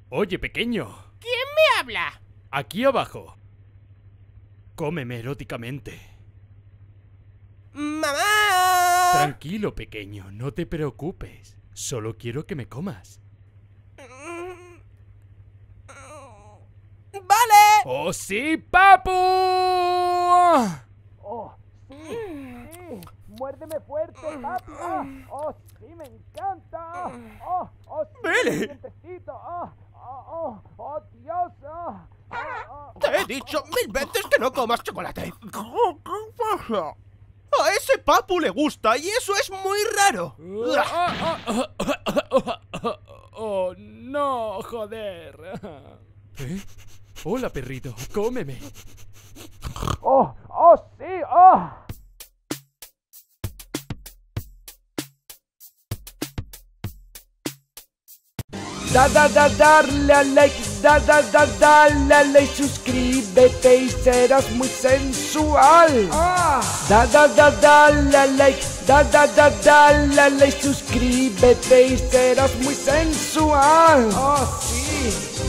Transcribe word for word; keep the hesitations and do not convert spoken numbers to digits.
Oye, pequeño. ¿Quién me habla? Aquí abajo. Cómeme eróticamente. ¡Mamá! Tranquilo, pequeño, no te preocupes. Solo quiero que me comas. ¡Vale! ¡Oh, sí, papu! ¡Oh, sí! ¡Sí! ¡Muérdeme fuerte, papi! ¡Oh, oh sí, me encanta! ¡Oh, oh sí! ¡Vele! ¡Dientecito! ¡Oh, oh, oh! ¡Oh, Dios! ¡Oh, oh, oh! Te he dicho mil veces que no comas chocolate. ¿Qué pasa? A ese papu le gusta y eso es muy raro. ¡Oh, no, joder! ¿Eh? Hola, perrito, cómeme. ¡Oh, oh sí! ¡Oh! Da da da darle a like, da da da dale a like, suscríbete y serás muy sensual. Ah. Da da da dale a like, da da da dale a like, suscríbete y serás muy sensual. Oh sí.